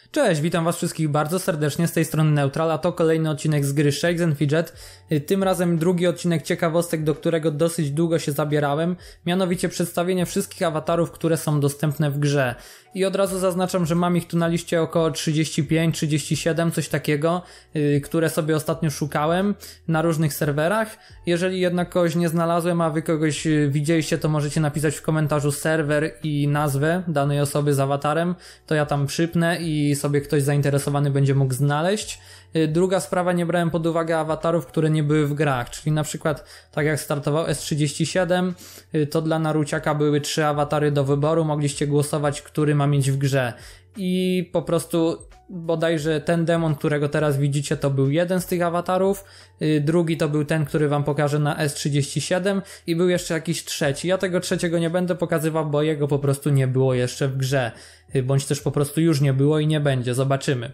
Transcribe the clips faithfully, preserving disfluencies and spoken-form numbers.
Cześć, witam was wszystkich bardzo serdecznie, z tej strony Neutral, a to kolejny odcinek z gry Shakes and Fidget. Tym razem drugi odcinek ciekawostek, do którego dosyć długo się zabierałem, mianowicie przedstawienie wszystkich awatarów, które są dostępne w grze. I od razu zaznaczam, że mam ich tu na liście około trzydzieści pięć trzydzieści siedem, coś takiego, yy, które sobie ostatnio szukałem na różnych serwerach. Jeżeli jednak kogoś nie znalazłem, a wy kogoś widzieliście, to możecie napisać w komentarzu serwer i nazwę danej osoby z awatarem, to ja tam przypnę i sobie ktoś zainteresowany będzie mógł znaleźć. Druga sprawa, nie brałem pod uwagę awatarów, które nie były w grach, czyli na przykład tak jak startował S trzydzieści siedem, to dla Naruciaka były trzy awatary do wyboru, mogliście głosować, który ma mieć w grze i po prostu bodajże ten demon, którego teraz widzicie, to był jeden z tych awatarów, drugi to był ten, który wam pokażę na S trzydzieści siedem i był jeszcze jakiś trzeci. Ja tego trzeciego nie będę pokazywał, bo jego po prostu nie było jeszcze w grze, bądź też po prostu już nie było i nie będzie, zobaczymy.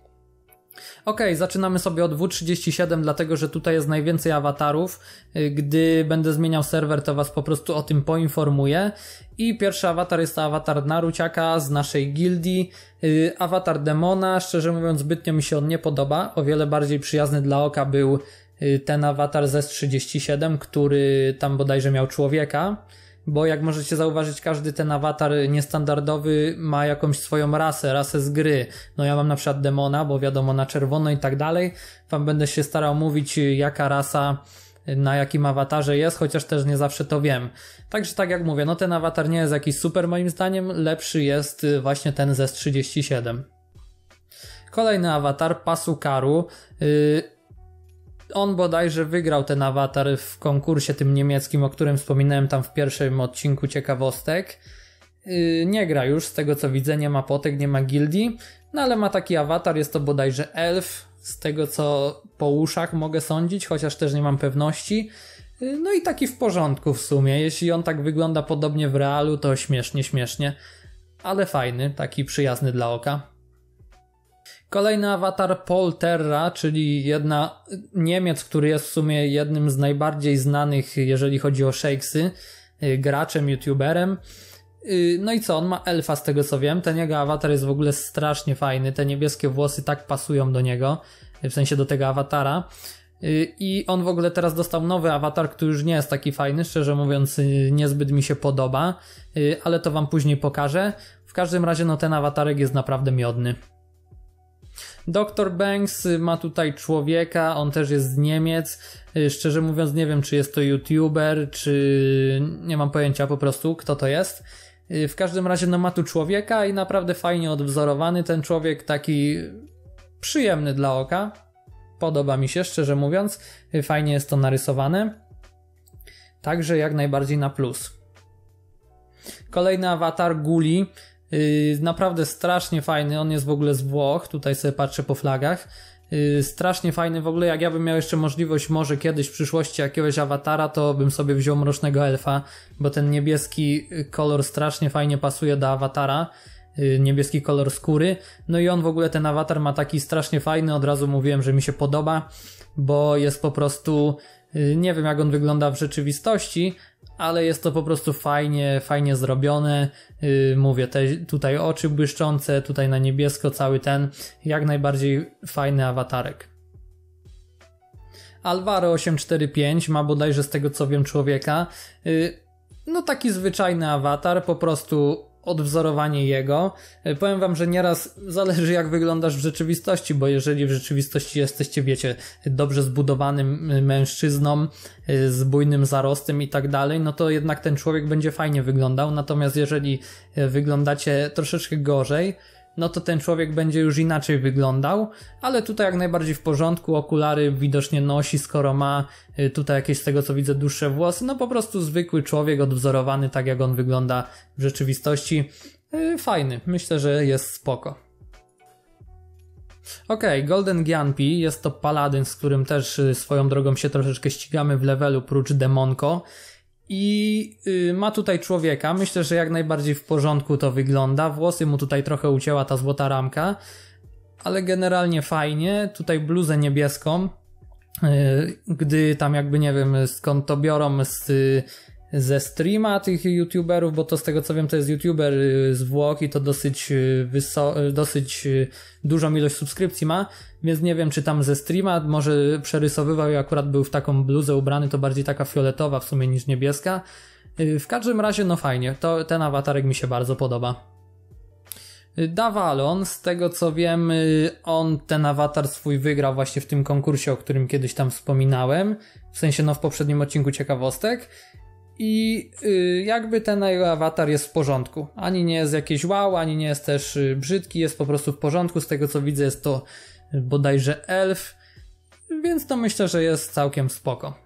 Ok, zaczynamy sobie od W trzydzieści siedem, dlatego że tutaj jest najwięcej awatarów. Gdy będę zmieniał serwer, to was po prostu o tym poinformuję. I pierwszy awatar jest to awatar Naruciaka z naszej gildii. Awatar demona, szczerze mówiąc zbytnio mi się on nie podoba. O wiele bardziej przyjazny dla oka był ten awatar z S trzydzieści siedem, który tam bodajże miał człowieka. Bo jak możecie zauważyć, każdy ten awatar niestandardowy ma jakąś swoją rasę, rasę z gry. No ja mam na przykład demona, bo wiadomo, na czerwono i tak dalej. Wam będę się starał mówić, jaka rasa na jakim awatarze jest, chociaż też nie zawsze to wiem. Także tak jak mówię, no ten awatar nie jest jakiś super moim zdaniem, lepszy jest właśnie ten z S trzydzieści siedem. Kolejny awatar, Pasukaru. Yy, On bodajże wygrał ten awatar w konkursie tym niemieckim, o którym wspominałem tam w pierwszym odcinku ciekawostek. Yy, nie gra już, z tego co widzę, nie ma potek, nie ma gildii, no ale ma taki awatar, jest to bodajże elf, z tego co po uszach mogę sądzić, chociaż też nie mam pewności. Yy, no i taki w porządku w sumie, jeśli on tak wygląda podobnie w realu, to śmiesznie, śmiesznie, ale fajny, taki przyjazny dla oka. Kolejny awatar Polterra, czyli jedna Niemiec, który jest w sumie jednym z najbardziej znanych, jeżeli chodzi o Shakesy, graczem, youtuberem. No i co, on ma elfa z tego co wiem, ten jego awatar jest w ogóle strasznie fajny, te niebieskie włosy tak pasują do niego, w sensie do tego awatara. I on w ogóle teraz dostał nowy awatar, który już nie jest taki fajny, szczerze mówiąc niezbyt mi się podoba, ale to wam później pokażę. W każdym razie no ten awatarek jest naprawdę miodny. doktor Banks ma tutaj człowieka, on też jest z Niemiec, szczerze mówiąc nie wiem czy jest to youtuber, czy nie mam pojęcia po prostu kto to jest. W każdym razie no ma tu człowieka i naprawdę fajnie odwzorowany ten człowiek, taki przyjemny dla oka, podoba mi się szczerze mówiąc, fajnie jest to narysowane, także jak najbardziej na plus. Kolejny awatar Guli. Yy, naprawdę strasznie fajny, on jest w ogóle z Włoch, tutaj sobie patrzę po flagach, yy, strasznie fajny w ogóle, jak ja bym miał jeszcze możliwość może kiedyś w przyszłości jakiegoś awatara, to bym sobie wziął Mrocznego Elfa, bo ten niebieski kolor strasznie fajnie pasuje do awatara, yy, niebieski kolor skóry, no i on w ogóle ten awatar ma taki strasznie fajny, od razu mówiłem, że mi się podoba, bo jest po prostu, yy, nie wiem jak on wygląda w rzeczywistości, ale jest to po prostu fajnie, fajnie zrobione, yy, mówię, te, tutaj oczy błyszczące, tutaj na niebiesko cały ten, jak najbardziej fajny awatarek. Alvaro osiem cztery pięć ma bodajże z tego co wiem człowieka, yy, no taki zwyczajny awatar, po prostu odwzorowanie jego. Powiem wam, że nieraz zależy jak wyglądasz w rzeczywistości, bo jeżeli w rzeczywistości jesteście, wiecie, dobrze zbudowanym mężczyzną, z bujnym zarostem i tak dalej, no to jednak ten człowiek będzie fajnie wyglądał, natomiast jeżeli wyglądacie troszeczkę gorzej, no to ten człowiek będzie już inaczej wyglądał, ale tutaj jak najbardziej w porządku, okulary widocznie nosi, skoro ma tutaj jakieś z tego co widzę dłuższe włosy, no po prostu zwykły człowiek odwzorowany tak jak on wygląda w rzeczywistości, fajny, myślę, że jest spoko. Ok, Golden Gyanpi, jest to paladyn, z którym też swoją drogą się troszeczkę ścigamy w levelu prócz Demonko. I yy, ma tutaj człowieka, myślę, że jak najbardziej w porządku to wygląda, włosy mu tutaj trochę ucięła ta złota ramka, ale generalnie fajnie, tutaj bluzę niebieską, yy, gdy tam jakby nie wiem skąd to biorą z, ze streama tych youtuberów, bo to z tego co wiem to jest youtuber z Włoch i to dosyć wyso- dosyć dużą ilość subskrypcji ma, więc nie wiem czy tam ze streama może przerysowywał i akurat był w taką bluzę ubrany, to bardziej taka fioletowa w sumie niż niebieska. W każdym razie no fajnie, to, ten awatarek mi się bardzo podoba. Davalon, z tego co wiem, on ten awatar swój wygrał właśnie w tym konkursie, o którym kiedyś tam wspominałem, w sensie no w poprzednim odcinku ciekawostek i jakby ten jego awatar jest w porządku, ani nie jest jakieś wow, ani nie jest też brzydki, jest po prostu w porządku, z tego co widzę jest to bodajże elf, więc to myślę, że jest całkiem spoko.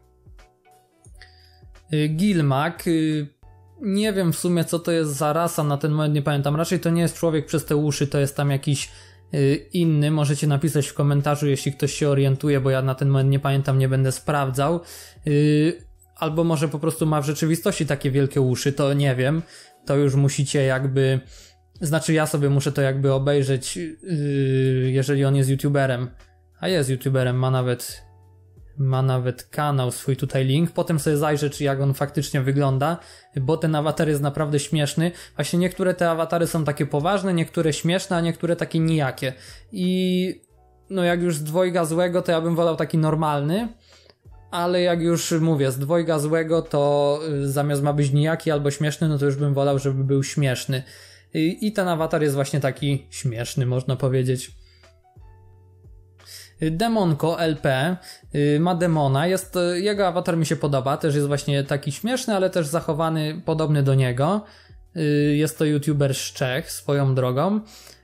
Gilmak, nie wiem w sumie co to jest za rasa, na ten moment nie pamiętam, raczej to nie jest człowiek przez te uszy, to jest tam jakiś y, inny, możecie napisać w komentarzu jeśli ktoś się orientuje, bo ja na ten moment nie pamiętam, nie będę sprawdzał, y, albo może po prostu ma w rzeczywistości takie wielkie uszy, to nie wiem, to już musicie jakby, znaczy ja sobie muszę to jakby obejrzeć, y, jeżeli on jest youtuberem, a jest youtuberem, ma nawet... ma nawet kanał swój tutaj link, potem sobie zajrzę czy jak on faktycznie wygląda, bo ten awatar jest naprawdę śmieszny, właśnie niektóre te awatary są takie poważne, niektóre śmieszne, a niektóre takie nijakie i no jak już z dwojga złego to ja bym wolał taki normalny, ale jak już mówię z dwojga złego to zamiast ma być nijaki albo śmieszny, no to już bym wolał żeby był śmieszny i, i ten awatar jest właśnie taki śmieszny można powiedzieć. Demonko L P ma demona, jest, jego awatar mi się podoba, też jest właśnie taki śmieszny, ale też zachowany podobny do niego. Jest to youtuber z Czech swoją drogą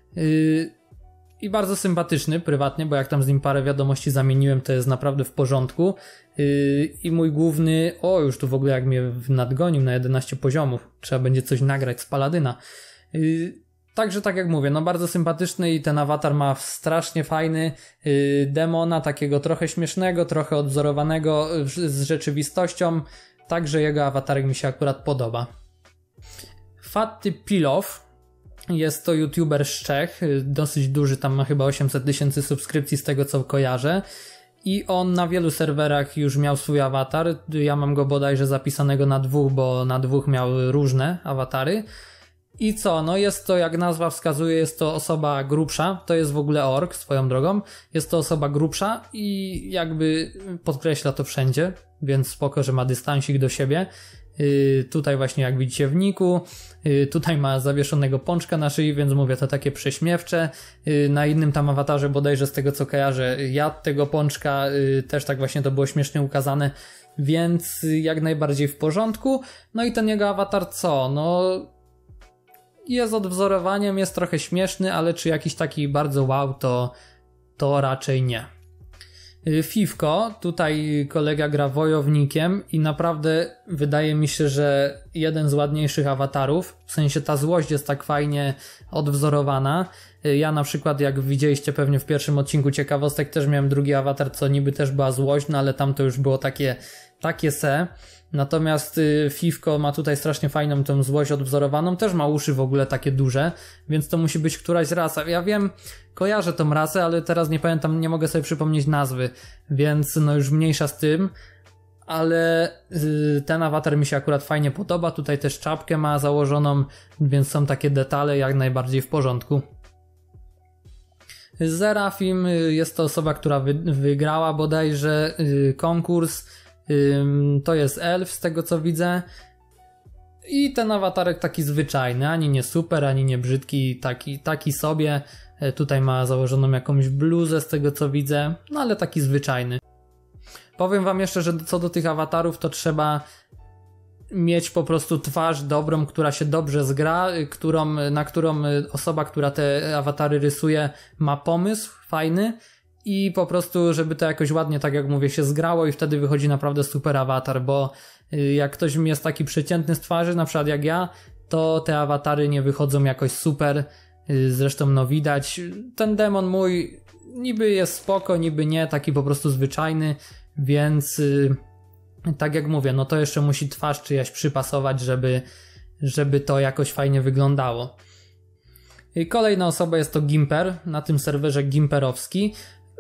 i bardzo sympatyczny prywatnie, bo jak tam z nim parę wiadomości zamieniłem, to jest naprawdę w porządku. I mój główny, o już tu w ogóle jak mnie nadgonił na jedenaście poziomów, trzeba będzie coś nagrać z Paladyna. Także tak jak mówię, no bardzo sympatyczny i ten awatar ma strasznie fajny yy, demona, takiego trochę śmiesznego, trochę odwzorowanego z rzeczywistością, także jego awatarek mi się akurat podoba. Fatty Pilow jest to youtuber z Czech, dosyć duży, tam ma chyba osiemset tysięcy subskrypcji z tego co kojarzę i on na wielu serwerach już miał swój awatar, ja mam go bodajże zapisanego na dwóch, bo na dwóch miał różne awatary. I co? No jest to, jak nazwa wskazuje, jest to osoba grubsza, to jest w ogóle ork swoją drogą, jest to osoba grubsza i jakby podkreśla to wszędzie, więc spoko, że ma dystansik do siebie. Yy, tutaj właśnie jak widzicie w niku, yy, tutaj ma zawieszonego pączka na szyi, więc mówię, to takie prześmiewcze. Yy, na innym tam awatarze bodajże z tego co kojarzę jadł tego pączka, yy, też tak właśnie to było śmiesznie ukazane, więc jak najbardziej w porządku. No i ten jego awatar co? No... jest odwzorowaniem, jest trochę śmieszny, ale czy jakiś taki bardzo wow, to, to raczej nie. Fifko, tutaj kolega gra wojownikiem i naprawdę wydaje mi się, że jeden z ładniejszych awatarów, w sensie ta złość jest tak fajnie odwzorowana. Ja na przykład, jak widzieliście pewnie w pierwszym odcinku ciekawostek, też miałem drugi awatar, co niby też była złość, no ale tam to już było takie, takie se. Natomiast Fifko ma tutaj strasznie fajną tą złość odwzorowaną, też ma uszy w ogóle takie duże, więc to musi być któraś rasa. Ja wiem, kojarzę tą rasę, ale teraz nie pamiętam, nie mogę sobie przypomnieć nazwy, więc no już mniejsza z tym, ale ten awatar mi się akurat fajnie podoba, tutaj też czapkę ma założoną, więc są takie detale jak najbardziej w porządku. Zerafim jest to osoba, która wy, wygrała bodajże konkurs. To jest elf z tego co widzę i ten awatarek taki zwyczajny, ani nie super, ani nie brzydki, taki, taki sobie. Tutaj ma założoną jakąś bluzę z tego co widzę, no ale taki zwyczajny. Powiem wam jeszcze, że co do tych awatarów to trzeba mieć po prostu twarz dobrą, która się dobrze zgra, którą, na którą osoba, która te awatary rysuje, ma pomysł fajny i po prostu, żeby to jakoś ładnie, tak jak mówię, się zgrało i wtedy wychodzi naprawdę super awatar, bo jak ktoś jest taki przeciętny z twarzy, na przykład jak ja, to te awatary nie wychodzą jakoś super. Zresztą no widać, ten demon mój niby jest spoko, niby nie, taki po prostu zwyczajny, więc tak jak mówię, no to jeszcze musi twarz czyjaś przypasować, żeby, żeby to jakoś fajnie wyglądało. I kolejna osoba jest to Gimper, na tym serwerze Gimperowski.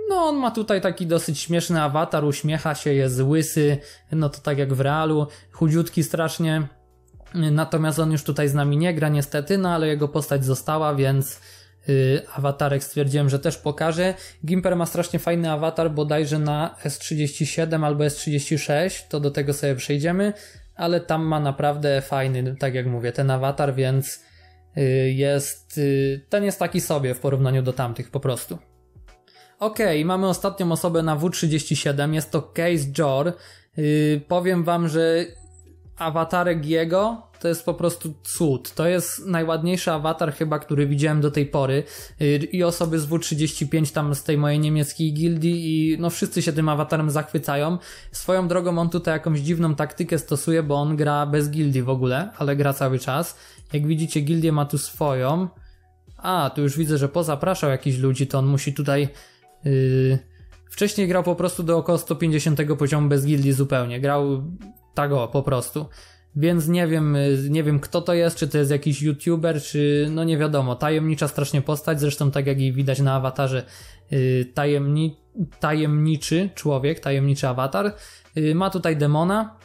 No on ma tutaj taki dosyć śmieszny awatar, uśmiecha się, jest łysy, no to tak jak w realu, chudziutki strasznie. Natomiast on już tutaj z nami nie gra niestety, no ale jego postać została, więc yy, awatarek stwierdziłem, że też pokażę. Gimper ma strasznie fajny awatar, bodajże na S trzydzieści siedem albo S trzydzieści sześć, to do tego sobie przejdziemy, ale tam ma naprawdę fajny, tak jak mówię, ten awatar, więc yy, jest, yy, ten jest taki sobie w porównaniu do tamtych po prostu. Okej, okay, mamy ostatnią osobę na W trzydzieści siedem, jest to Case Jor. Yy, powiem wam, że awatarek jego to jest po prostu cud. To jest najładniejszy awatar chyba, który widziałem do tej pory. Yy, I osoby z W trzydzieści pięć tam z tej mojej niemieckiej gildii i no wszyscy się tym awatarem zachwycają. Swoją drogą on tutaj jakąś dziwną taktykę stosuje, bo on gra bez gildii w ogóle, ale gra cały czas. Jak widzicie, gildię ma tu swoją. A, tu już widzę, że pozapraszał jakichś ludzi, to on musi tutaj... Yy, wcześniej grał po prostu do około sto pięćdziesiątego poziomu bez gildii zupełnie. Grał tak o, po prostu. Więc nie wiem, nie wiem kto to jest, czy to jest jakiś youtuber, czy no nie wiadomo. Tajemnicza strasznie postać, zresztą tak jak i widać na awatarze, yy, tajemni, tajemniczy człowiek, tajemniczy awatar. Yy, ma tutaj demona.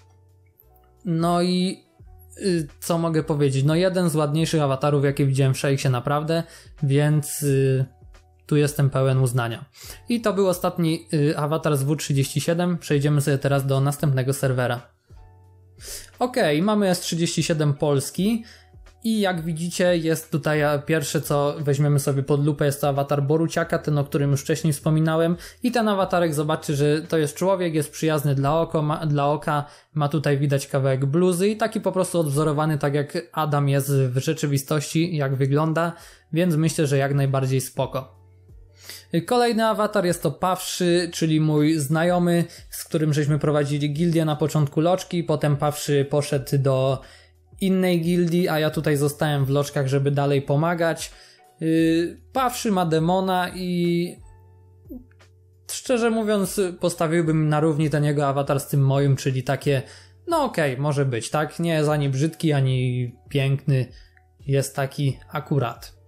No i yy, co mogę powiedzieć? No jeden z ładniejszych awatarów, jakie widziałem w Shakesie naprawdę, więc... Yy, Tu jestem pełen uznania. I to był ostatni y, awatar z W trzydzieści siedem. Przejdziemy sobie teraz do następnego serwera. Ok, mamy S trzydzieści siedem Polski. I jak widzicie jest tutaj pierwsze co weźmiemy sobie pod lupę, jest to awatar Boruciaka, ten o którym już wcześniej wspominałem. I ten awatarek, zobaczcie, że to jest człowiek, jest przyjazny dla, oko, ma, dla oka, ma tutaj widać kawałek bluzy i taki po prostu odwzorowany, tak jak Adam jest w rzeczywistości, jak wygląda. Więc myślę, że jak najbardziej spoko. Kolejny awatar jest to Pawszy, czyli mój znajomy, z którym żeśmy prowadzili gildię na początku loczki, potem Pawszy poszedł do innej gildii, a ja tutaj zostałem w loczkach, żeby dalej pomagać. Pawszy ma demona i szczerze mówiąc postawiłbym na równi ten jego awatar z tym moim, czyli takie, no okej, okay, może być, tak? Nie jest ani brzydki, ani piękny, jest taki akurat.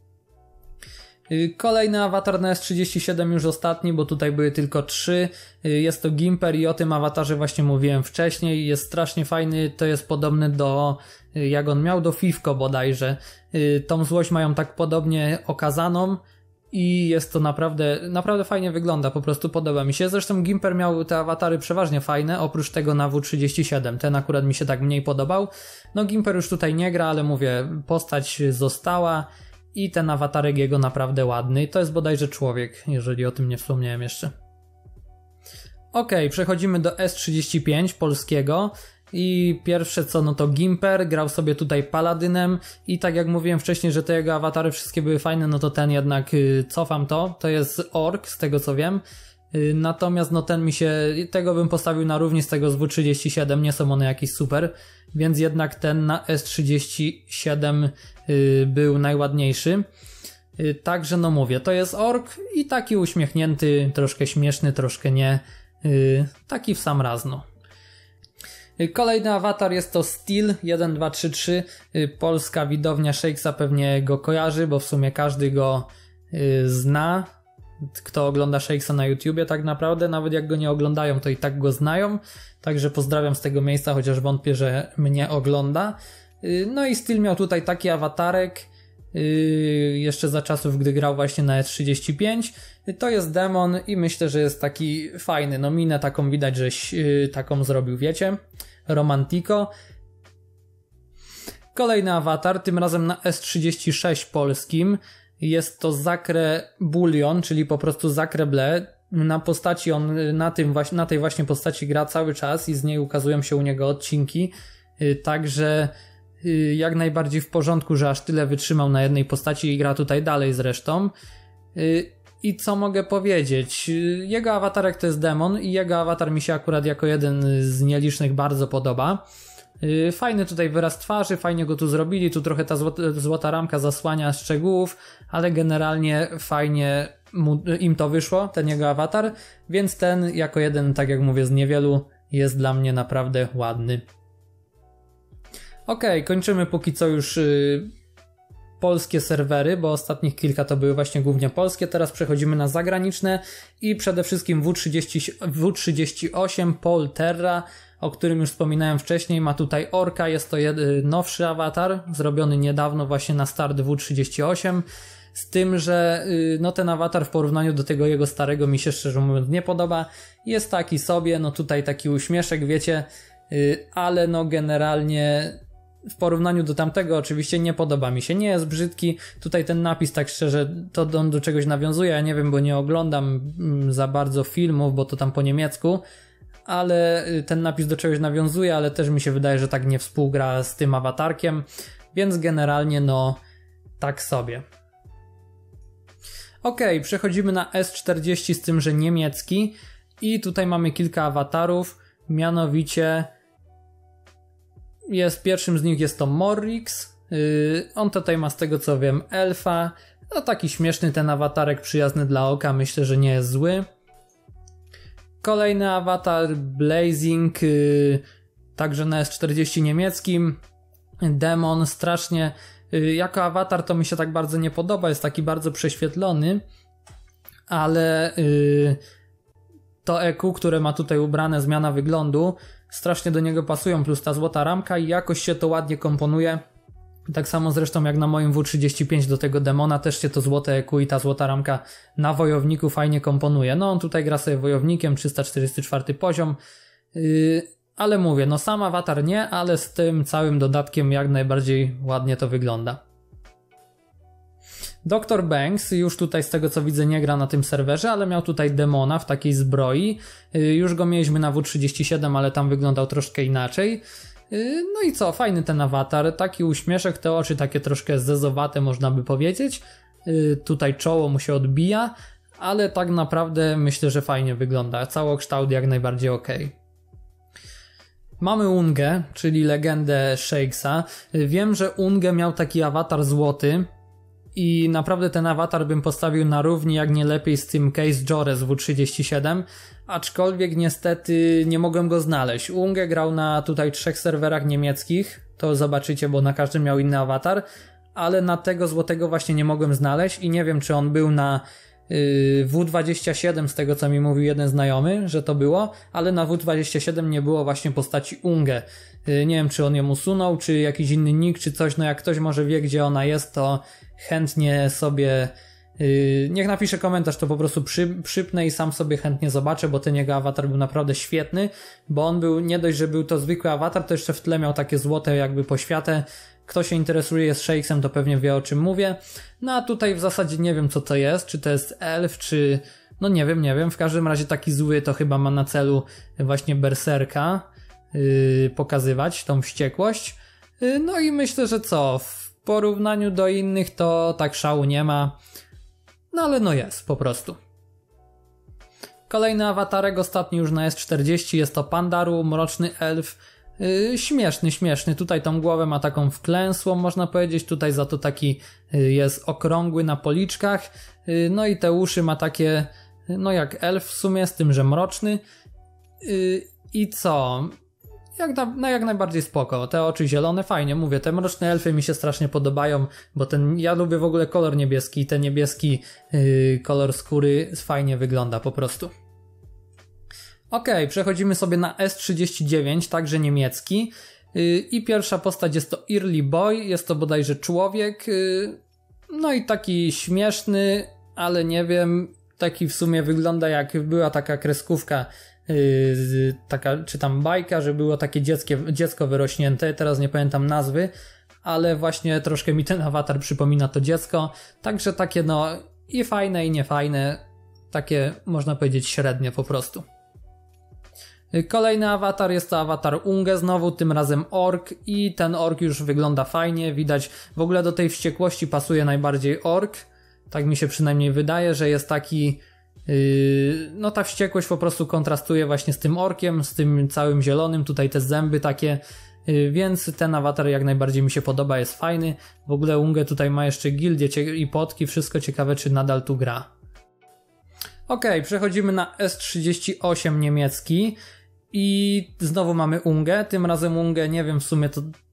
Kolejny awatar na S trzydzieści siedem, już ostatni, bo tutaj były tylko trzy. Jest to Gimper i o tym awatarze właśnie mówiłem wcześniej. Jest strasznie fajny, to jest podobny do, jak on miał, do Fifko bodajże. Tą złość mają tak podobnie okazaną i jest to naprawdę, naprawdę fajnie wygląda, po prostu podoba mi się. Zresztą Gimper miał te awatary przeważnie fajne, oprócz tego na W trzydzieści siedem. Ten akurat mi się tak mniej podobał. No Gimper już tutaj nie gra, ale mówię, postać została. I ten awatarek jego naprawdę ładny. To jest bodajże człowiek, jeżeli o tym nie wspomniałem jeszcze. Ok, przechodzimy do S trzydzieści pięć polskiego. I pierwsze co, no to Gimper, grał sobie tutaj Paladynem i tak jak mówiłem wcześniej, że te jego awatary wszystkie były fajne, no to ten jednak yy, cofam to. To jest ork, z tego co wiem. Yy, natomiast no ten mi się, tego bym postawił na równi z tego z W trzydzieści siedem, nie są one jakieś super. Więc jednak ten na S trzydzieści siedem yy, był najładniejszy. Yy, także no mówię, to jest ork i taki uśmiechnięty, troszkę śmieszny, troszkę nie. Yy, taki w sam raz, no. Yy, kolejny awatar jest to Steel jeden dwa trzy trzy. Yy, polska widownia Shakesa pewnie go kojarzy, bo w sumie każdy go yy, zna. Kto ogląda Shakesa na YouTubie tak naprawdę, nawet jak go nie oglądają, to i tak go znają. Także pozdrawiam z tego miejsca, chociaż wątpię, że mnie ogląda. No i Steel miał tutaj taki awatarek, jeszcze za czasów, gdy grał właśnie na S trzydzieści pięć. To jest demon i myślę, że jest taki fajny. No minę taką widać, że taką zrobił, wiecie, romantico. Kolejny awatar, tym razem na S trzydzieści sześć polskim. Jest to Zakre Bullion, czyli po prostu Zakre Ble. Na postaci on, na, tym, na tej właśnie postaci gra cały czas i z niej ukazują się u niego odcinki. Także jak najbardziej w porządku, że aż tyle wytrzymał na jednej postaci i gra tutaj dalej zresztą. I co mogę powiedzieć? Jego awatarek to jest demon i jego awatar mi się akurat jako jeden z nielicznych bardzo podoba. Fajny tutaj wyraz twarzy, fajnie go tu zrobili, tu trochę ta złota, złota ramka zasłania szczegółów, ale generalnie fajnie mu, im to wyszło, ten jego awatar, więc ten jako jeden, tak jak mówię, z niewielu jest dla mnie naprawdę ładny. Ok, kończymy póki co już yy, polskie serwery, bo ostatnich kilka to były właśnie głównie polskie, teraz przechodzimy na zagraniczne i przede wszystkim W trzydzieści, W trzydzieści osiem Paul Terra, o którym już wspominałem wcześniej, ma tutaj orka, jest to nowszy awatar, zrobiony niedawno właśnie na start W trzydzieści osiem, z tym, że no ten awatar w porównaniu do tego jego starego mi się szczerze mówiąc nie podoba, jest taki sobie, no tutaj taki uśmieszek, wiecie, ale no generalnie w porównaniu do tamtego oczywiście nie podoba mi się, nie jest brzydki, tutaj ten napis tak szczerze, to on do czegoś nawiązuje, ja nie wiem, bo nie oglądam za bardzo filmów, bo to tam po niemiecku, ale ten napis do czegoś nawiązuje, ale też mi się wydaje, że tak nie współgra z tym awatarkiem, więc generalnie no tak sobie. Ok, przechodzimy na S czterdzieści, z tym, że niemiecki i tutaj mamy kilka awatarów, mianowicie jest pierwszym z nich jest to Morrix, yy, on tutaj ma z tego co wiem elfa, no taki śmieszny ten awatarek, przyjazny dla oka, myślę, że nie jest zły. Kolejny awatar Blazing, yy, także na S czterdzieści niemieckim, demon, strasznie yy, jako awatar to mi się tak bardzo nie podoba, jest taki bardzo prześwietlony, ale yy, to E Q, które ma tutaj ubrane, zmiana wyglądu, strasznie do niego pasują, plus ta złota ramka i jakoś się to ładnie komponuje. Tak samo zresztą jak na moim W trzydzieści pięć do tego demona też się to złote E Q i ta złota ramka na wojowniku fajnie komponuje. No on tutaj gra sobie wojownikiem, trzysta czterdziesty czwarty poziom, yy, ale mówię, no sam awatar nie, ale z tym całym dodatkiem jak najbardziej ładnie to wygląda. doktor Banks już tutaj z tego co widzę nie gra na tym serwerze, ale miał tutaj demona w takiej zbroi. Już go mieliśmy na W trzydzieści siedem, ale tam wyglądał troszkę inaczej. No i co, fajny ten awatar, taki uśmieszek, te oczy takie troszkę zezowate można by powiedzieć. Tutaj czoło mu się odbija, ale tak naprawdę myślę, że fajnie wygląda. Całokształt jak najbardziej ok. Mamy Ungę, czyli legendę Shakesa. Wiem, że Ungę miał taki awatar złoty, i naprawdę ten awatar bym postawił na równi, jak nie lepiej z tym Case Jore z W trzydzieści siedem, aczkolwiek niestety nie mogłem go znaleźć. Ungę grał na tutaj trzech serwerach niemieckich, to zobaczycie, bo na każdym miał inny awatar, ale na tego złotego właśnie nie mogłem znaleźć i nie wiem, czy on był na yy, W dwadzieścia siedem, z tego co mi mówił jeden znajomy, że to było, ale na W dwadzieścia siedem nie było właśnie postaci Ungę. Yy, nie wiem, czy on ją usunął, czy jakiś inny nick, czy coś, no jak ktoś może wie, gdzie ona jest, to chętnie sobie, yy, niech napisze komentarz, to po prostu przy, przypnę i sam sobie chętnie zobaczę, bo ten jego awatar był naprawdę świetny, bo on był, nie dość, że był to zwykły awatar, to jeszcze w tle miał takie złote jakby poświatę. Kto się interesuje z Shakesem, to pewnie wie, o czym mówię. No a tutaj w zasadzie nie wiem, co to jest, czy to jest elf, czy no nie wiem, nie wiem, w każdym razie taki zły to chyba ma na celu właśnie berserka yy, pokazywać, tą wściekłość. Yy, no i myślę, że co, w porównaniu do innych to tak szału nie ma, no ale no jest po prostu. Kolejny awatarek, ostatni już na S czterdzieści, jest to Pandaru, mroczny elf, yy, śmieszny, śmieszny, tutaj tą głowę ma taką wklęsłą, można powiedzieć, tutaj za to taki yy, jest okrągły na policzkach, yy, no i te uszy ma takie, yy, no jak elf w sumie, z tym, że mroczny, yy, i co... Jak, na, no jak najbardziej spoko, te oczy zielone, fajnie, mówię, te mroczne elfy mi się strasznie podobają, bo ten, ja lubię w ogóle kolor niebieski i ten niebieski yy, kolor skóry fajnie wygląda po prostu. Ok, przechodzimy sobie na S trzydzieści dziewięć, także niemiecki, yy, i pierwsza postać jest to Early Boy, jest to bodajże człowiek, yy, no i taki śmieszny, ale nie wiem, taki w sumie wygląda jak była taka kreskówka, Yy, taka, czy tam bajka, że było takie dzieckie, dziecko wyrośnięte, teraz nie pamiętam nazwy, ale właśnie troszkę mi ten awatar przypomina to dziecko, także takie no i fajne i niefajne, takie można powiedzieć średnie po prostu. Yy, kolejny awatar jest to awatar Ungę znowu, tym razem ork i ten ork już wygląda fajnie, widać w ogóle do tej wściekłości pasuje najbardziej ork, tak mi się przynajmniej wydaje, że jest taki no ta wściekłość po prostu kontrastuje właśnie z tym orkiem, z tym całym zielonym, tutaj te zęby takie, więc ten awatar jak najbardziej mi się podoba, jest fajny. W ogóle Ungę tutaj ma jeszcze gildię i potki, wszystko ciekawe, czy nadal tu gra. Ok, przechodzimy na S trzydzieści osiem niemiecki i znowu mamy Ungę, tym razem Ungę, nie wiem w sumie to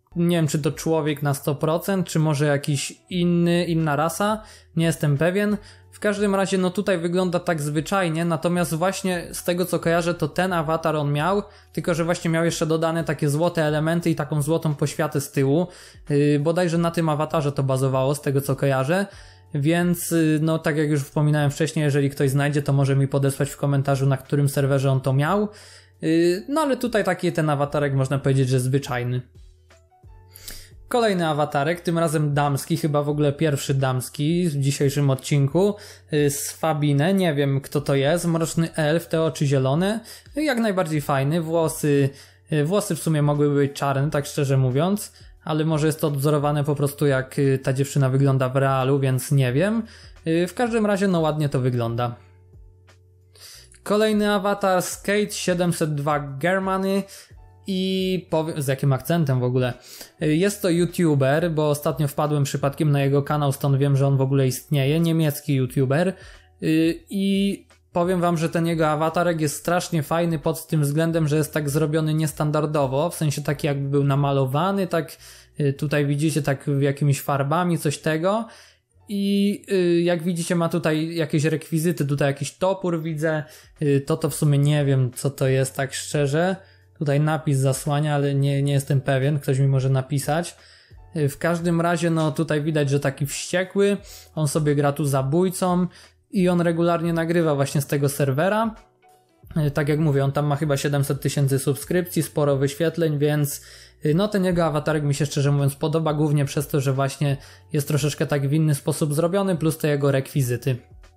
nie wiem czy to człowiek na sto procent, czy może jakiś inny, inna rasa, nie jestem pewien. W każdym razie no tutaj wygląda tak zwyczajnie, natomiast właśnie z tego co kojarzę to ten awatar on miał, tylko że właśnie miał jeszcze dodane takie złote elementy i taką złotą poświatę z tyłu. Yy, bodajże na tym awatarze to bazowało z tego co kojarzę. Więc no tak jak już wspominałem wcześniej, jeżeli ktoś znajdzie to może mi podesłać w komentarzu na którym serwerze on to miał. Yy, no ale tutaj taki ten awatarek można powiedzieć, że zwyczajny. Kolejny awatarek, tym razem damski, chyba w ogóle pierwszy damski w dzisiejszym odcinku, z Fabinę, nie wiem kto to jest, mroczny elf, te oczy zielone, jak najbardziej fajny, włosy, włosy w sumie mogły być czarne, tak szczerze mówiąc, ale może jest to odwzorowane po prostu jak ta dziewczyna wygląda w realu, więc nie wiem, w każdym razie no ładnie to wygląda. Kolejny awatar, Skate siedemset dwa Germany. I powiem, z jakim akcentem w ogóle. Jest to youtuber, bo ostatnio wpadłem przypadkiem na jego kanał, stąd wiem, że on w ogóle istnieje. Niemiecki youtuber. I powiem wam, że ten jego awatarek jest strasznie fajny pod tym względem, że jest tak zrobiony niestandardowo, w sensie taki jakby był namalowany, tak tutaj widzicie, tak jakimiś farbami, coś tego. I jak widzicie ma tutaj jakieś rekwizyty, tutaj jakiś topór widzę, to to w sumie nie wiem co to jest tak szczerze. Tutaj napis zasłania, ale nie, nie jestem pewien, ktoś mi może napisać. W każdym razie, no tutaj widać, że taki wściekły, on sobie gra tu zabójcą i on regularnie nagrywa właśnie z tego serwera. Tak jak mówię, on tam ma chyba siedemset tysięcy subskrypcji, sporo wyświetleń, więc no ten jego awatarek mi się szczerze mówiąc podoba, głównie przez to, że właśnie jest troszeczkę tak w inny sposób zrobiony, plus te jego rekwizyty.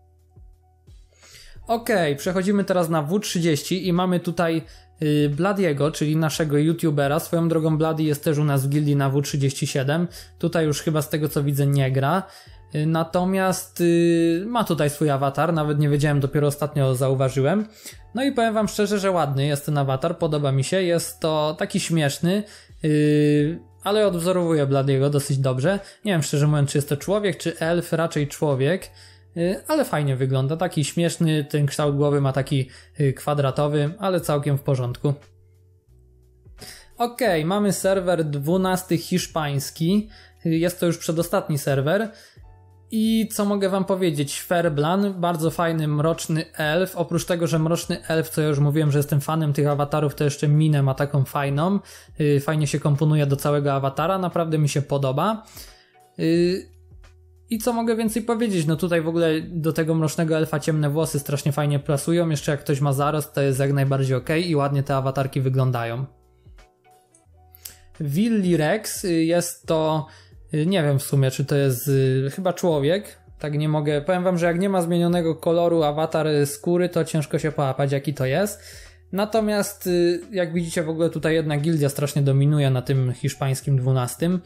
Okej, przechodzimy teraz na W trzydzieści i mamy tutaj yy, Bladiego, czyli naszego youtubera. Swoją drogą Blady jest też u nas w gildii na W trzydzieści siedem. Tutaj już chyba z tego co widzę nie gra. Yy, natomiast yy, ma tutaj swój awatar, nawet nie wiedziałem, dopiero ostatnio zauważyłem. No i powiem wam szczerze, że ładny jest ten awatar, podoba mi się. Jest to taki śmieszny, yy, ale odwzorowuje Bladiego dosyć dobrze. Nie wiem szczerze mówiąc, czy jest to człowiek, czy elf, raczej człowiek. Ale fajnie wygląda, taki śmieszny, ten kształt głowy ma taki kwadratowy, ale całkiem w porządku. Ok, mamy serwer dwunasty hiszpański, jest to już przedostatni serwer i co mogę wam powiedzieć, Ferblan, bardzo fajny mroczny elf, oprócz tego, że mroczny elf, co ja już mówiłem, że jestem fanem tych awatarów, to jeszcze minę ma taką fajną, fajnie się komponuje do całego awatara, naprawdę mi się podoba. I co mogę więcej powiedzieć, no tutaj w ogóle do tego mrocznego elfa ciemne włosy strasznie fajnie plasują, jeszcze jak ktoś ma zarost to jest jak najbardziej ok i ładnie te awatarki wyglądają. Willy Rex jest to, nie wiem w sumie czy to jest chyba człowiek, tak nie mogę, powiem wam, że jak nie ma zmienionego koloru awatar skóry to ciężko się połapać jaki to jest. Natomiast jak widzicie w ogóle tutaj jedna gildia strasznie dominuje na tym hiszpańskim dwunastym.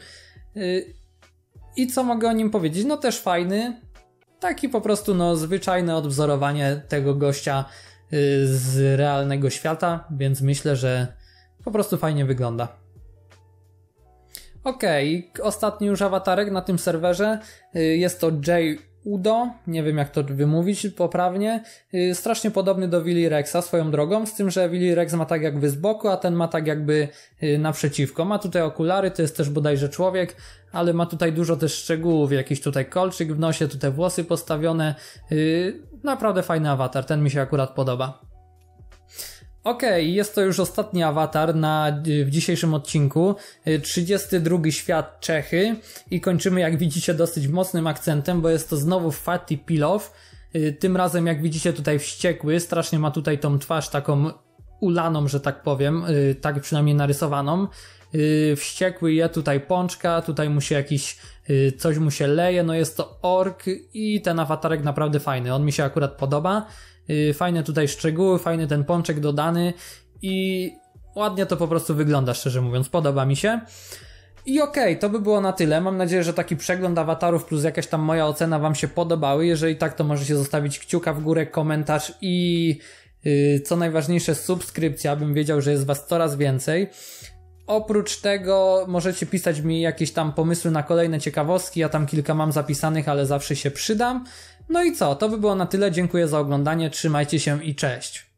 I co mogę o nim powiedzieć? No też fajny, taki po prostu no zwyczajne odwzorowanie tego gościa yy, z realnego świata, więc myślę, że po prostu fajnie wygląda. Okej, okay, ostatni już awatarek na tym serwerze, yy, jest to Jay Udo, nie wiem jak to wymówić poprawnie, yy, strasznie podobny do Willy Rexa swoją drogą, z tym, że Willy Rex ma tak jakby z boku, a ten ma tak jakby yy, naprzeciwko. Ma tutaj okulary, to jest też bodajże człowiek, ale ma tutaj dużo też szczegółów, jakiś tutaj kolczyk w nosie, tutaj włosy postawione, yy, naprawdę fajny awatar, ten mi się akurat podoba. Okej, okay, jest to już ostatni awatar na, w dzisiejszym odcinku, trzydziesty drugi świat Czechy i kończymy jak widzicie dosyć mocnym akcentem, bo jest to znowu Fatty Pillow, tym razem jak widzicie tutaj wściekły, strasznie ma tutaj tą twarz taką ulaną, że tak powiem, tak przynajmniej narysowaną, wściekły je tutaj pączka, tutaj mu się jakiś, coś mu się leje, no jest to ork i ten awatarek naprawdę fajny, on mi się akurat podoba. Fajne tutaj szczegóły, fajny ten pączek dodany i ładnie to po prostu wygląda, szczerze mówiąc, podoba mi się. I okej, okay, to by było na tyle. Mam nadzieję, że taki przegląd awatarów plus jakaś tam moja ocena wam się podobały. Jeżeli tak, to możecie zostawić kciuka w górę, komentarz i yy, co najważniejsze subskrypcja, abym wiedział, że jest was coraz więcej. Oprócz tego możecie pisać mi jakieś tam pomysły na kolejne ciekawostki, ja tam kilka mam zapisanych, ale zawsze się przydam. No i co, to by było na tyle, dziękuję za oglądanie, trzymajcie się i cześć.